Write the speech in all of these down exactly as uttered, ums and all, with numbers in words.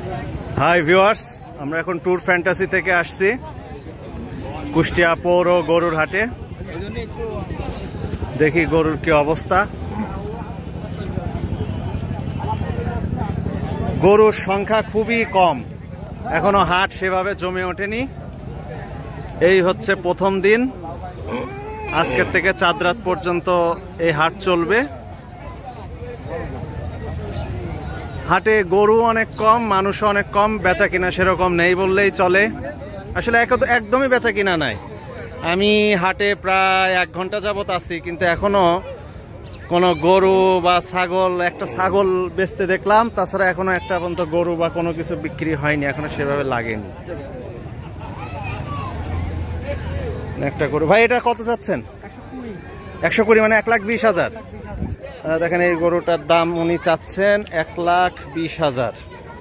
Hi viewers, আমরা এখন tour fantasy থেকে আসছি কুষ্টিয়া পৌর গরুর হাটে। দেখি গরুর কি অবস্থা। গরুর সংখ্যা খুবই কম, এখনো হাট সেভাবে জমে ওঠেনি। এই হচ্ছে প্রথম দিন, আজকের থেকে চাঁদ রাত পর্যন্ত এই হাট চলবে। হাটে গরু অনেক কম, মানুষও অনেক কম, বেচা কিনা সেরকম নেই বললেই চলে। আসলে একদমই বেচা কিনা নাই। আমি হাটে প্রায় এক ঘন্টা যাবত আছি, কিন্তু এখনো কোনো গরু বা ছাগল, একটা ছাগল বেচতে দেখলাম, তাছাড়া এখনো একটা পর্যন্ত গরু বা কোনো কিছু বিক্রি হয়নি, এখনো সেভাবে লাগেনি। একটা গরু ভাই, এটা কত চাচ্ছেন? একশো কুড়ি মানে এক লাখ বিশ হাজার। দেখেন এই গরুটার দাম উনি চাচ্ছেন এক লাখ বিশ হাজার।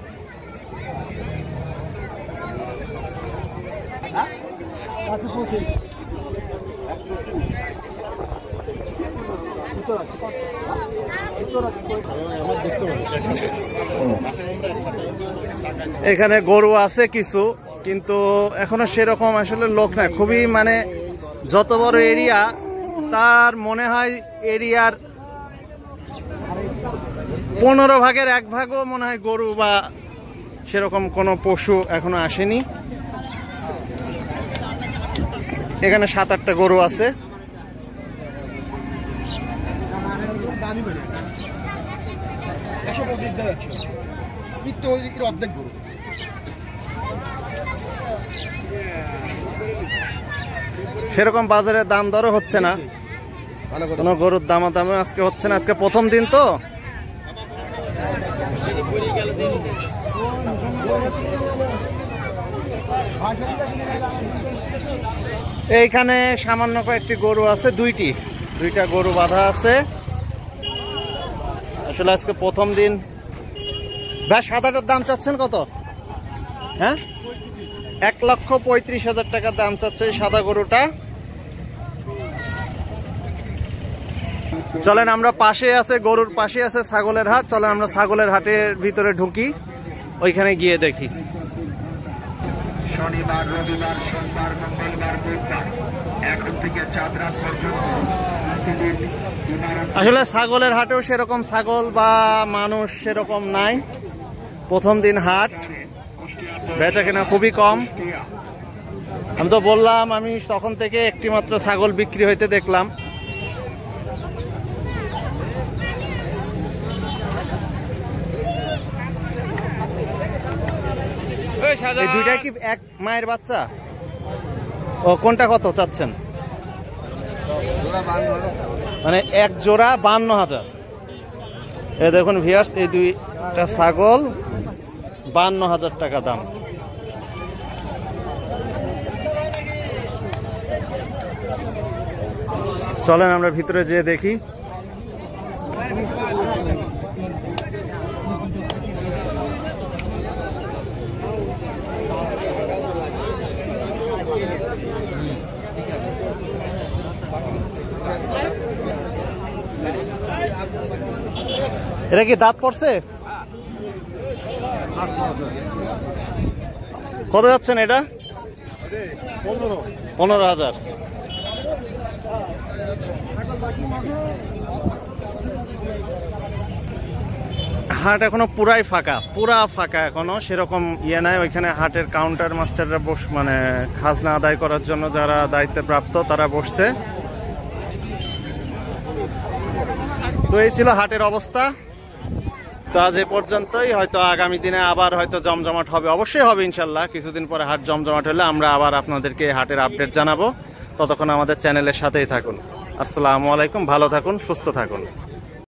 এখানে গরু আছে কিছু, কিন্তু এখনো সেরকম আসলে লোক নাই। খুবই মানে যত বড় এরিয়া, তার মনে হয় এরিয়ার পনেরো ভাগের এক ভাগও মনে হয় গরু বা সেরকম কোনো পশু এখনো আসেনি। এখানে সাত আটটা গরু আছে। সেরকম বাজারে দাম দরও হচ্ছে না, কোনো গরুর দামাদামে আজকে হচ্ছে না। আজকে প্রথম দিন তো। এইখানে সামান্য কয়েকটি গরু আছে, দুইটি দুইটা গরু বাঁধা আছে। আসলে আজকে প্রথম দিন। ভাই সাদাটার দাম চাচ্ছেন কত? হ্যাঁ, এক লক্ষ পঁয়ত্রিশ হাজার টাকার দাম চাচ্ছে এই সাদা গরুটা। চলেন, আমরা পাশে আছে গরুর পাশে আছে ছাগলের হাট, চলেন আমরা ছাগলের হাটের ভিতরে ঢুকি, ওইখানে গিয়ে দেখি। শনিবার, রবিবার, সোমবার, মঙ্গলবার, বুধবার, এখন থেকে চাঁদ রাত পর্যন্ত। আসলে ছাগলের হাটেও সেরকম ছাগল বা মানুষ সেরকম নাই। প্রথম দিন হাট, বেচা কেনা খুবই কম। আমি তো বললাম, আমি তখন থেকে একটি মাত্র ছাগল বিক্রি হইতে দেখলাম। এই দুইটাই কি এক মায়ের বাচ্চা? ও, কোনটা কত চাচ্ছেন? মানে এক জোড়া বান্ন হাজার। এই দেখুন ভিউয়ার্স, এই দুইটা ছাগল বান্ন হাজার টাকা দাম। চলেন আমরা ভিতরে যেয়ে দেখি। এটা কি দাঁত পড়ছে? কত যাচ্ছেন এটা? পনেরো হাজার। হাট এখনো পুরাই ফাঁকা, পুরা ফাঁকা এখনো, সেরকম ইয়ে নাই। ওইখানে হাটের কাউন্টার মাস্টাররা বস মানে খাজনা আদায় করার জন্য যারা দায়িত্বে প্রাপ্ত তারা বসছে। তো এই ছিল হাটের অবস্থা। তো আজ এ পর্যন্তই। হয়তো আগামী দিনে আবার হয়তো জমজমাট হবে, অবশ্যই হবে ইনশাল্লাহ। কিছুদিন পরে হাট জমজমাট হলে আমরা আবার আপনাদেরকে হাটের আপডেট জানাবো। ততক্ষণ আমাদের চ্যানেলের সাথেই থাকুন। আসসালামু আলাইকুম, ভালো থাকুন, সুস্থ থাকুন।